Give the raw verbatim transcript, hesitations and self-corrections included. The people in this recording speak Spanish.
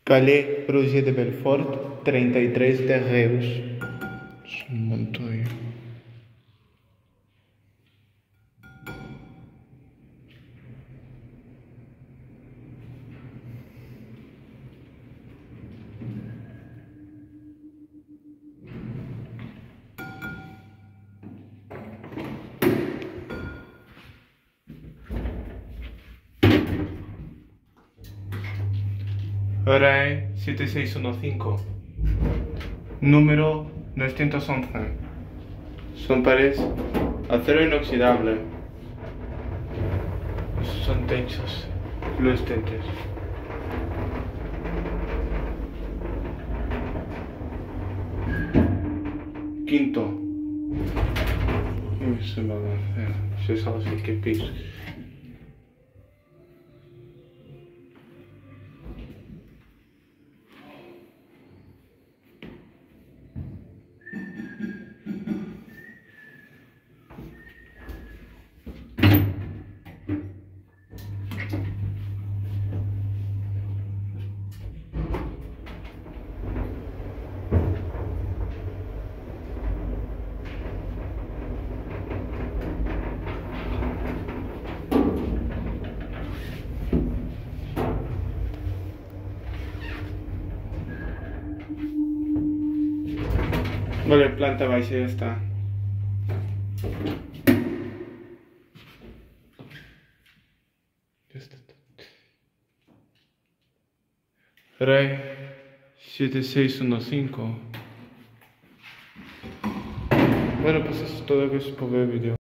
Calais, Roger de Belfort, treinta y tres de Reus. Es un montón. Hora es siete seis uno cinco. Número novecientos once. Son paredes acero inoxidable. Esos son techos fluorescentes. Quinto. Uy, se me va a hacer. Si es algo así que piso. Vale, planta baja, ya está. Ya está. Rey siete seis uno cinco. Bueno, pues eso es todo lo que se puede ver el video.